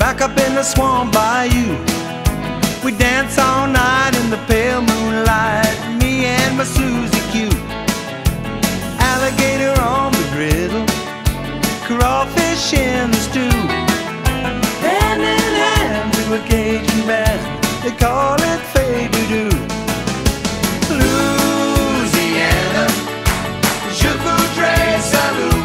back up in the swamp bayou. We dance all night in the pale moonlight, me and my Susie Q. Alligator on the griddle, crawfish in the stew. Hand in hand to a Cajun band, they call it fade-to-do. Louisiana, je voudrais salut.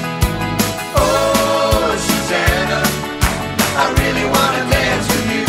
Oh, Susanna, I really wanna dance with you.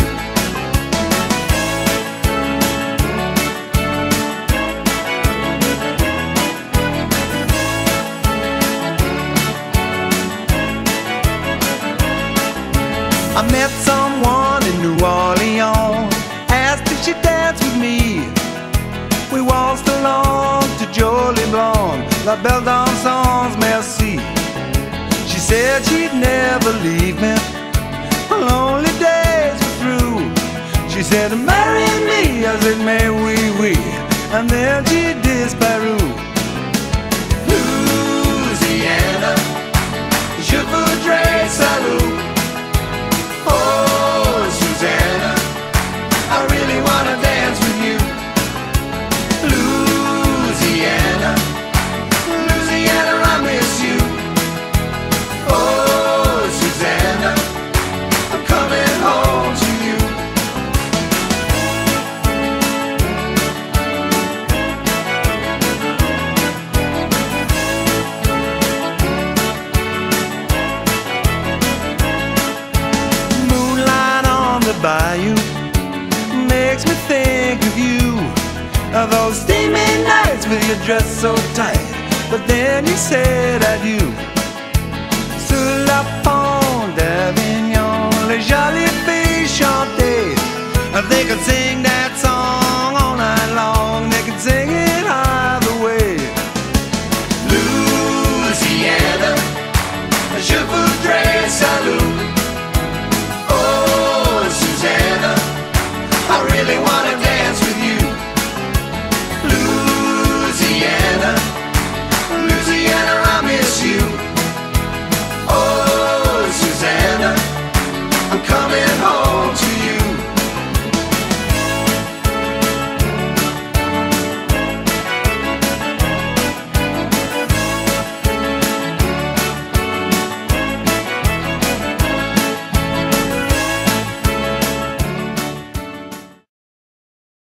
I met someone in New Orleans, asked if she'd dance with me. We waltzed along to Jolie Blonde, La Belle Danseuse, merci. She said she'd never leave me, her lonely days were through. She said, marry me, I said, mais oui, oui, and then she disparut. Louisiana, je voudrais salut. Oh, Susanna, I really wanna dance with you. Louisiana, Louisiana, I miss you. Oh, Susanna, I'm coming home to you. Moonlight on the bayou makes me think of you. Those steamy nights with your dress so tight, but then you said adieu. Sur la pente d'Avignon, les jolies filles chantaient, they could sing